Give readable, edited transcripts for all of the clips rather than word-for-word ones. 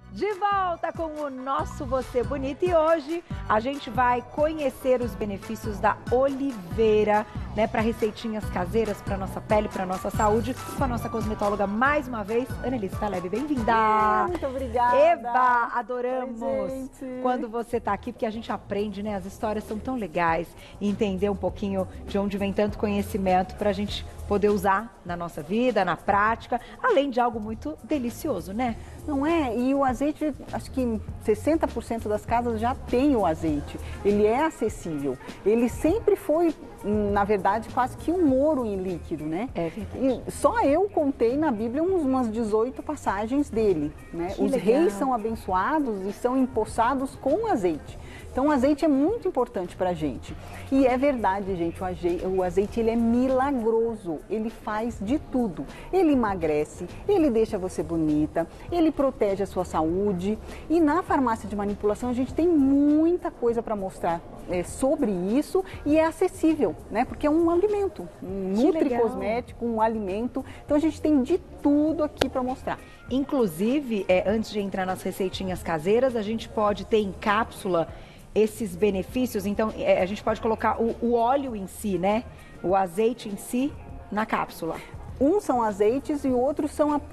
De volta com o nosso Você Bonita e hoje a gente vai conhecer os benefícios da oliveira, né, para receitinhas caseiras, para nossa pele, para nossa saúde, com a nossa cosmetóloga mais uma vez, Annelise Taleb. Bem-vinda! Muito obrigada! Eba, adoramos Oi, quando você tá aqui, porque a gente aprende, né, as histórias são tão legais, e entender um pouquinho de onde vem tanto conhecimento pra gente poder usar na nossa vida, na prática, além de algo muito delicioso, né? Não é? E o azeite, acho que 60% das casas já tem o azeite. Ele é acessível. Ele sempre foi, na verdade, quase que um ouro em líquido, né? É verdade. E só eu contei na Bíblia umas 18 passagens dele, né? Os legal. reis são abençoados e são empossados com azeite. Então o azeite é muito importante para a gente. E é verdade, gente, o azeite ele é milagroso, ele faz de tudo. Ele emagrece, ele deixa você bonita, ele protege a sua saúde. E na farmácia de manipulação a gente tem muita coisa para mostrar sobre isso e é acessível, né? Porque é um alimento, um nutricosmético, um alimento. Então a gente tem de tudo aqui para mostrar. Inclusive, antes de entrar nas receitinhas caseiras, a gente pode ter em cápsula esses benefícios. Então, a gente pode colocar o óleo em si, né? O azeite em si na cápsula. Uns são azeites e outros são o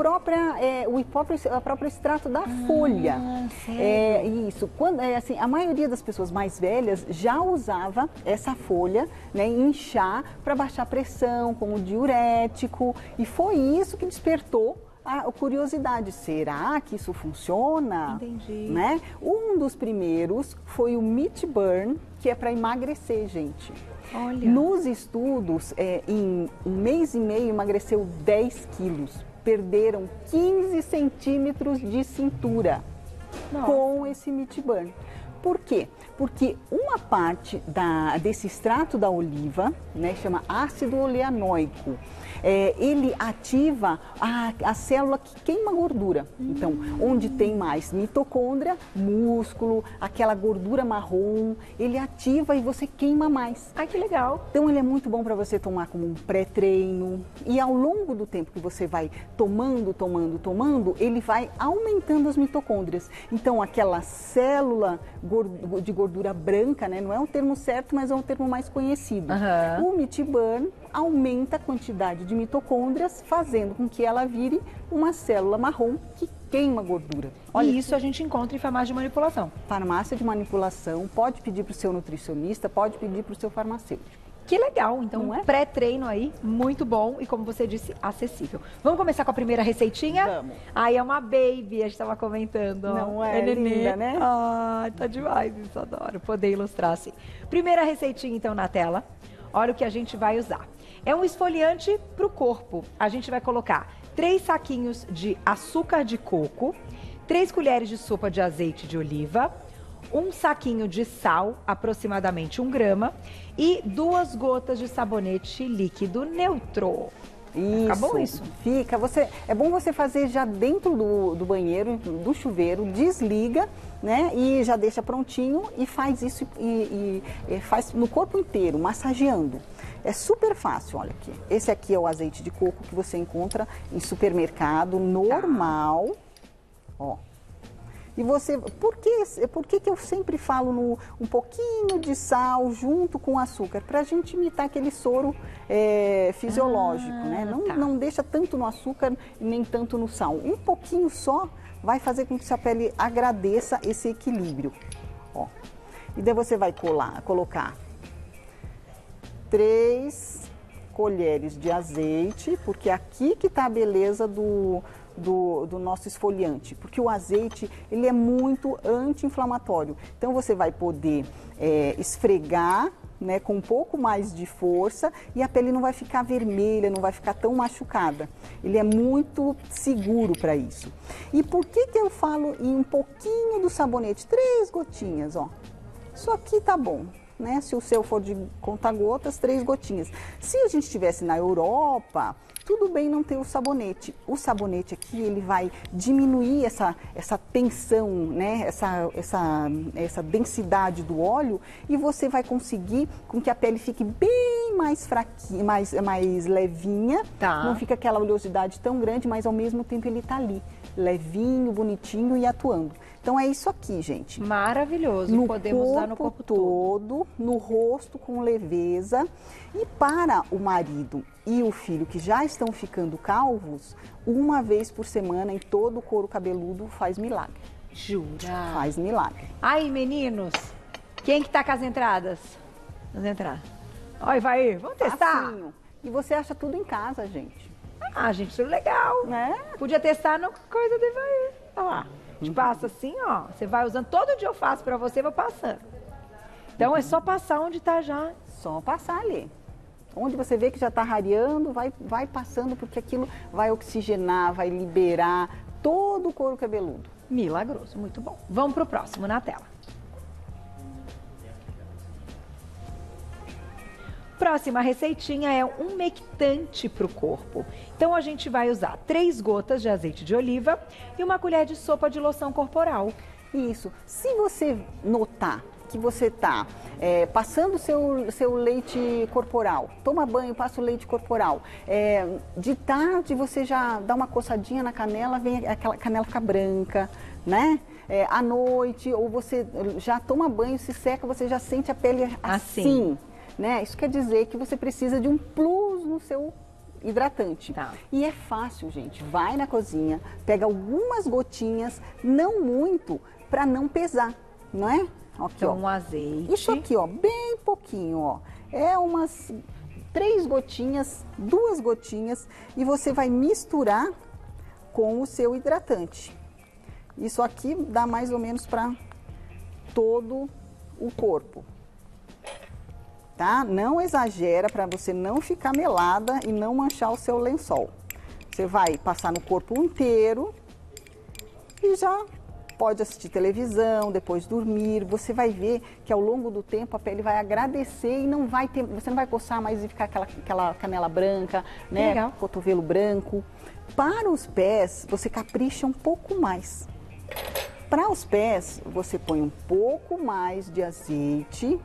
próprio extrato da folha. Sério? Isso. Assim, a maioria das pessoas mais velhas já usava essa folha, né, em chá para baixar a pressão, como diurético. E foi isso que despertou a curiosidade. Será que isso funciona? Entendi. Né? Um dos primeiros foi o Meat Burn, que é para emagrecer, gente. Olha. Nos estudos, em um mês e meio, emagreceu 10 quilos. Perderam 15 centímetros de cintura. Nossa. Com esse Meat Burn. Por quê? Porque uma parte desse extrato da oliva, né, chama ácido oleanoico, ele ativa a célula que queima gordura. Então, onde tem mais mitocôndria, músculo, aquela gordura marrom, ele ativa e você queima mais. Ai, que legal! Então, ele é muito bom para você tomar como um pré-treino. E ao longo do tempo que você vai tomando, ele vai aumentando as mitocôndrias. Então, aquela célula de gordura branca, né? Não é um termo certo, mas é um termo mais conhecido. O Meat Burn aumenta a quantidade de mitocôndrias, fazendo com que ela vire uma célula marrom que queima gordura. Olha, e isso a gente encontra em farmácia de manipulação. Farmácia de manipulação, pode pedir para o seu nutricionista, pode pedir para o seu farmacêutico. Que legal, então pré-treino aí, muito bom e como você disse, acessível. Vamos começar com a primeira receitinha? Vamos. Aí é uma baby, a gente estava comentando. Ó. Não é linda, né? Ai, tá demais isso, adoro poder ilustrar assim. Primeira receitinha então na tela, olha o que a gente vai usar. É um esfoliante para o corpo, a gente vai colocar 3 saquinhos de açúcar de coco, 3 colheres de sopa de azeite de oliva, um saquinho de sal, aproximadamente 1 grama, e 2 gotas de sabonete líquido neutro. Isso, fica bom isso? Fica. É bom você fazer já dentro do banheiro, do chuveiro, desliga, né? E já deixa prontinho e faz isso e faz no corpo inteiro, massageando. É super fácil, olha aqui. Esse aqui é o azeite de coco que você encontra em supermercado normal, ó. E você, por que eu sempre falo um pouquinho de sal junto com açúcar? Para a gente imitar aquele soro fisiológico, né? Não deixa tanto no açúcar e nem tanto no sal. Um pouquinho só vai fazer com que sua pele agradeça esse equilíbrio. Ó. E daí você vai colocar 3 colheres de azeite, porque é aqui que está a beleza do nosso esfoliante, porque o azeite ele é muito anti-inflamatório. Então você vai poder esfregar, né, com um pouco mais de força e a pele não vai ficar vermelha, não vai ficar tão machucada. Ele é muito seguro para isso. E por que eu falo em um pouquinho do sabonete? 3 gotinhas, ó. Isso aqui tá bom. Né? Se o seu for de conta-gotas, 3 gotinhas. Se a gente estivesse na Europa, tudo bem não ter o sabonete. O sabonete aqui, ele vai diminuir essa tensão, né? essa densidade do óleo e você vai conseguir com que a pele fique bem mais fraquinha, mais levinha. Tá. Não fica aquela oleosidade tão grande, mas ao mesmo tempo ele tá ali. levinho, bonitinho e atuando. Então é isso aqui, gente. Maravilhoso. No Podemos usar no corpo todo. no rosto com leveza. E para o marido e o filho que já estão ficando calvos, uma vez por semana em todo o couro cabeludo faz milagre. Jura? Faz milagre. Aí, meninos, quem que tá com as entradas? As entradas. Olha, vai aí, vamos testar? Facinho. E você acha tudo em casa, gente. Ah, gente, isso é legal. Né? Podia testar no coisa do Ivaí. Olha lá. Te passa assim, ó. Você vai usando. Todo dia eu faço pra você, vou passando. Então é só passar onde tá já. Só passar ali. Onde você vê que já está rareando, vai passando, porque aquilo vai oxigenar, vai liberar todo o couro cabeludo. Milagroso, muito bom. Vamos pro próximo na tela. Próxima receitinha é um umectante para o corpo. Então a gente vai usar 3 gotas de azeite de oliva e uma colher de sopa de loção corporal. Isso. Se você notar que você está passando seu leite corporal, toma banho, passa o leite corporal, de tarde você já dá uma coçadinha na canela, vem aquela canela ficar branca, né? À noite, ou você já toma banho, se seca, você já sente a pele assim. Né? Isso quer dizer que você precisa de um plus no seu hidratante. Tá. E é fácil, gente. Vai na cozinha, pega algumas gotinhas, não muito, para não pesar, não é? Aqui, Então, ó. um azeite. Isso aqui, ó, bem pouquinho, ó. É umas 3 gotinhas, 2 gotinhas, e você vai misturar com o seu hidratante. Isso aqui dá mais ou menos para todo o corpo. Tá? Não exagera para você não ficar melada e não manchar o seu lençol. Você vai passar no corpo inteiro e já pode assistir televisão, depois dormir. Você vai ver que ao longo do tempo a pele vai agradecer e não vai ter, você não vai coçar mais e ficar aquela canela branca, né? Legal. Cotovelo branco. Para os pés, você capricha um pouco mais. Para os pés, você põe um pouco mais de azeite.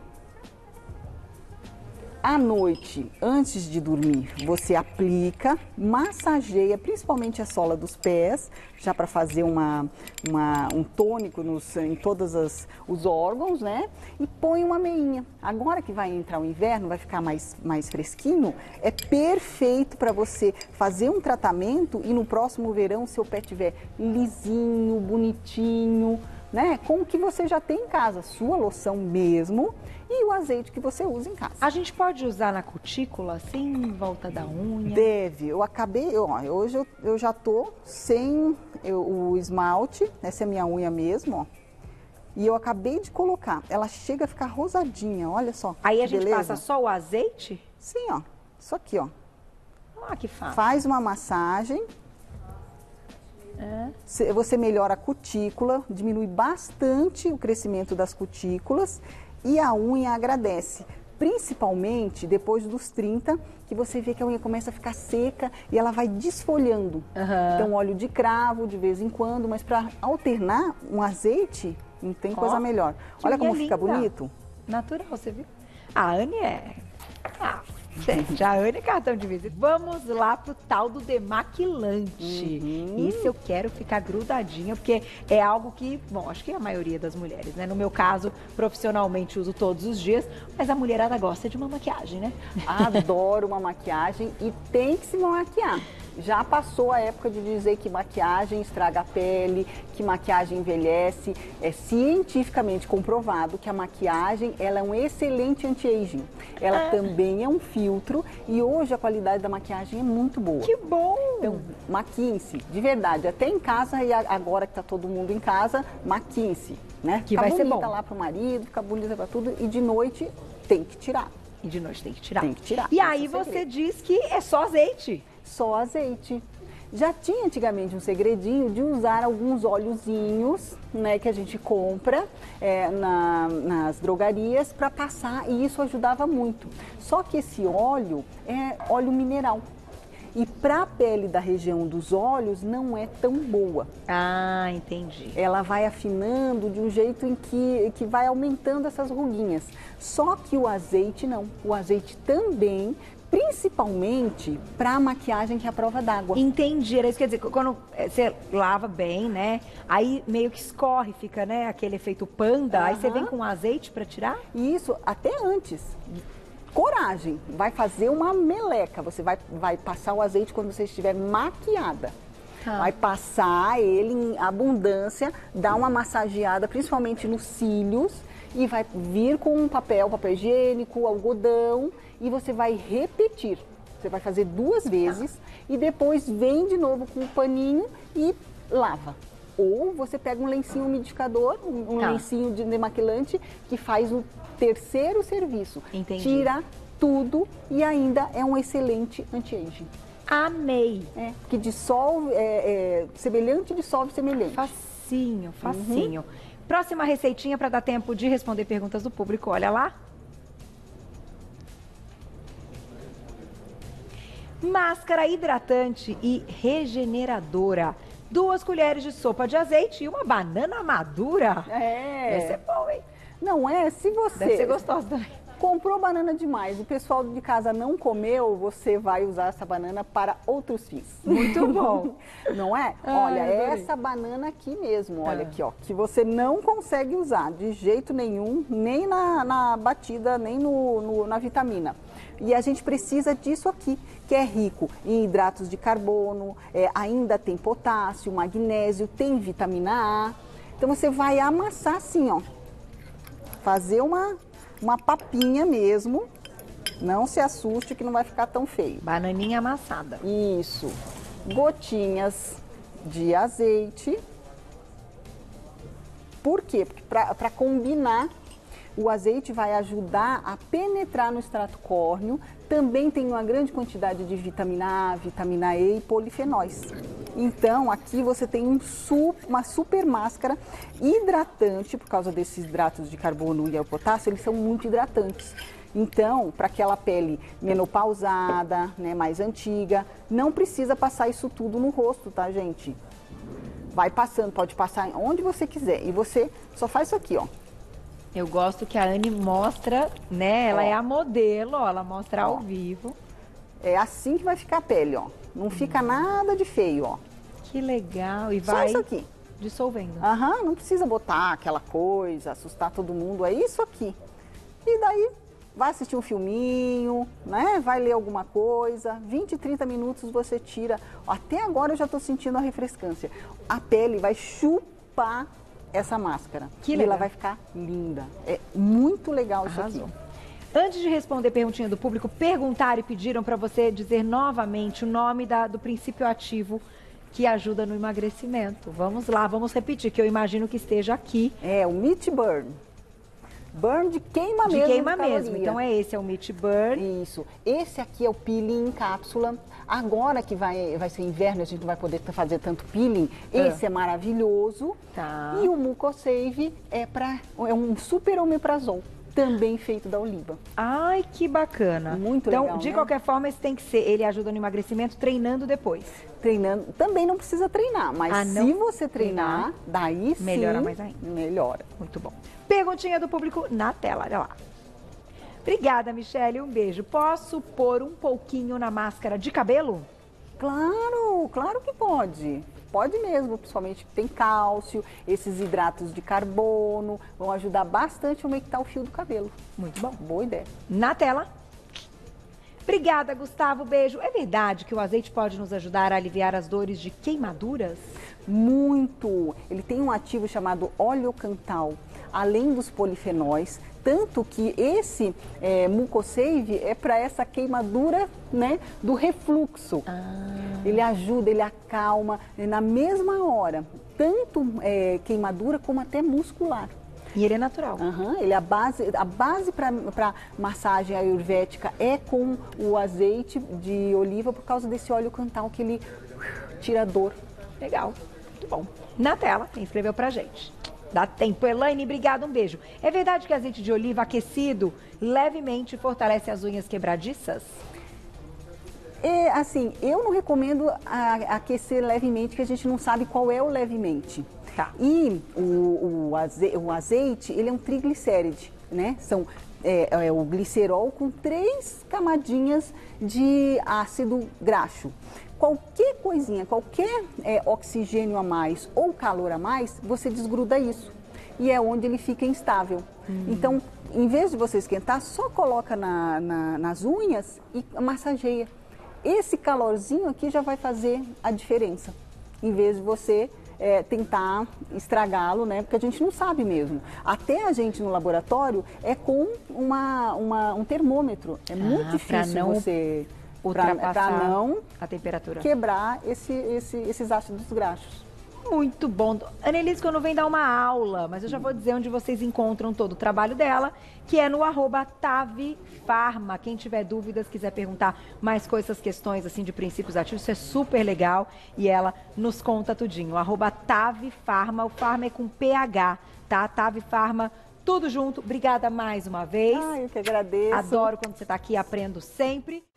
À noite, antes de dormir, você aplica, massageia principalmente a sola dos pés, já para fazer um tônico em todos os órgãos, né? E põe uma meinha. Agora que vai entrar o inverno, vai ficar mais fresquinho, é perfeito para você fazer um tratamento e no próximo verão, seu pé estiver lisinho, bonitinho, né? Com o que você já tem em casa, sua loção mesmo e o azeite que você usa em casa. A gente pode usar na cutícula, assim, em volta da unha? Deve. Eu acabei, hoje eu já tô sem o esmalte, essa é a minha unha mesmo, ó. E eu acabei de colocar, ela chega a ficar rosadinha, olha só. Aí a gente beleza? passa só o azeite? Sim, ó. Isso aqui, ó. Ah, que fácil. Faz uma massagem. Você melhora a cutícula, diminui bastante o crescimento das cutículas e a unha agradece. Principalmente depois dos 30, que você vê que a unha começa a ficar seca e ela vai desfolhando. Então, óleo de cravo de vez em quando, mas para alternar um azeite, não tem coisa melhor. Olha como fica bonito. Natural, você viu? A Anne é... gente, a Anne é cartão de visita. Vamos lá pro tal do demaquilante. Isso eu quero ficar grudadinha, porque é algo que, bom, acho que a maioria das mulheres, né? No meu caso, profissionalmente uso todos os dias, mas a mulherada gosta de uma maquiagem, né? Adoro uma maquiagem e tem que se maquiar. Já passou a época de dizer que maquiagem estraga a pele, que maquiagem envelhece. É cientificamente comprovado que a maquiagem ela é um excelente anti-aging. Ela também é um filtro e hoje a qualidade da maquiagem é muito boa. Que bom! Então, maquiem-se, de verdade. Até em casa e agora que está todo mundo em casa, maquiem-se, né? Que vai ser bom. Fica bonita lá pro marido, fica bonita para tudo e de noite tem que tirar. E de noite tem que tirar. Tem que tirar. E aí você diz que é só azeite. Só azeite. Já tinha antigamente um segredinho de usar alguns óleozinhos, né, que a gente compra nas drogarias para passar e isso ajudava muito. Só que esse óleo é óleo mineral. E para a pele da região dos olhos não é tão boa. Ah, entendi. Ela vai afinando de um jeito em que vai aumentando essas ruguinhas. Só que o azeite não. O azeite também principalmente para maquiagem que é a prova d'água. Entendi, era isso que quer dizer, quando você lava bem, né, aí meio que escorre, fica, né, aquele efeito panda, aí você vem com azeite para tirar? Isso, até antes. Coragem, vai fazer uma meleca, você vai passar o azeite quando você estiver maquiada. Vai passar ele em abundância, dar uma massageada, principalmente nos cílios, e vai vir com um papel higiênico, algodão, e você vai repetir. Você vai fazer 2 vezes e depois vem de novo com o paninho e lava. Ou você pega um lencinho umidificador, um lencinho de demaquilante, que faz o 3º serviço. Entendi. Tira tudo e ainda é um excelente anti-aging. Amei. Que dissolve, semelhante dissolve semelhante. Facinho, facinho. Próxima receitinha para dar tempo de responder perguntas do público, olha lá. Máscara hidratante e regeneradora. 2 colheres de sopa de azeite e uma banana madura. Deve ser bom, hein? Não é? Se você... Deve ser gostoso também. Comprou banana demais, o pessoal de casa não comeu, você vai usar essa banana para outros fins. Muito bom. Não é? Olha, essa banana aqui mesmo, olha aqui, ó, que você não consegue usar de jeito nenhum, nem na batida, nem na vitamina. E a gente precisa disso aqui, que é rico em hidratos de carbono, ainda tem potássio, magnésio, tem vitamina A. Então você vai amassar assim, ó, fazer uma papinha mesmo, não se assuste que não vai ficar tão feio. Bananinha amassada. Isso. Gotinhas de azeite. Por quê? Porque para combinar, o azeite vai ajudar a penetrar no extrato córneo. Também tem uma grande quantidade de vitamina A, vitamina E e polifenóis. Então, aqui você tem uma super máscara hidratante, por causa desses hidratos de carbono e o potássio, eles são muito hidratantes. Então, para aquela pele menopausada, né, mais antiga, não precisa passar isso tudo no rosto, tá, gente? Vai passando, pode passar onde você quiser. E você só faz isso aqui, ó. Eu gosto que a Anne mostra, né? Ela é a modelo, ó, ela mostra ao vivo. É assim que vai ficar a pele, ó. Não fica nada de feio, ó. Que legal. E só vai isso aqui. Dissolvendo. Não precisa botar aquela coisa, assustar todo mundo. É isso aqui. E daí, vai assistir um filminho, né? Vai ler alguma coisa. 20, 30 minutos você tira. Até agora eu já tô sentindo a refrescância. A pele vai chupar essa máscara. Que E legal. ela vai ficar linda. É muito legal isso Arrasou. aqui. Antes de responder perguntinha do público, perguntaram e pediram para você dizer novamente o nome do princípio ativo que ajuda no emagrecimento. Vamos lá, vamos repetir, que eu imagino que esteja aqui. É o Meat Burn. Burn de queima mesmo. De queima caloria. mesmo. Então esse é o Meat Burn. Isso. Esse aqui é o peeling em cápsula. Agora que vai ser inverno, a gente não vai poder fazer tanto peeling. Esse é maravilhoso. Tá. E o Mucosave é um super omeprazol, também feito da oliva. Ai, que bacana. Muito então, legal, de né? qualquer forma, esse tem que ser, ele ajuda no emagrecimento treinando depois. Treinando, também não precisa treinar, mas se você treinar, daí sim... Melhora mais ainda. Melhora. Muito bom. Perguntinha do público na tela, olha lá. Obrigada, Michele, um beijo. Posso pôr um pouquinho na máscara de cabelo? Claro, claro que pode. Pode mesmo, principalmente tem cálcio, esses hidratos de carbono, vão ajudar bastante a aumentar o fio do cabelo. Muito bom. Boa ideia. Na tela. Obrigada, Gustavo, beijo. É verdade que o azeite pode nos ajudar a aliviar as dores de queimaduras? Muito! Ele tem um ativo chamado oleocantal, além dos polifenóis, tanto que esse Mucosave é para essa queimadura, né, do refluxo. Ele ajuda, ele acalma, na mesma hora, tanto queimadura como até muscular. E ele é natural. Ele é a base para massagem ayurvédica é com o azeite de oliva por causa desse óleo cantal que ele tira a dor. Legal, muito bom. Na tela, quem escreveu pra gente. Dá tempo. Elaine, obrigada, um beijo. É verdade que azeite de oliva aquecido levemente fortalece as unhas quebradiças? Assim, eu não recomendo aquecer levemente, que a gente não sabe qual é o levemente. Tá. E o azeite, ele é um triglicéride. né? São o glicerol com 3 camadinhas de ácido graxo. Qualquer coisinha, qualquer oxigênio a mais ou calor a mais, você desgruda isso. E é onde ele fica instável. Então, em vez de você esquentar, só coloca nas unhas e massageia. Esse calorzinho aqui já vai fazer a diferença. Em vez de você tentar estragá-lo, né? Porque a gente não sabe mesmo. Até a gente no laboratório é com um termômetro. É muito difícil você ultrapassar não a temperatura, quebrar esses ácidos graxos. Muito bom. Annelise, quando vem dar uma aula, mas eu já vou dizer onde vocês encontram todo o trabalho dela, que é no @tavifarma. Quem tiver dúvidas, quiser perguntar mais coisas, questões assim de princípios ativos, isso é super legal e ela nos conta tudinho. @tavifarma, o Farma é com PH, tá? Tavifarma, tudo junto. Obrigada mais uma vez. Eu que agradeço. Adoro quando você está aqui, aprendo sempre.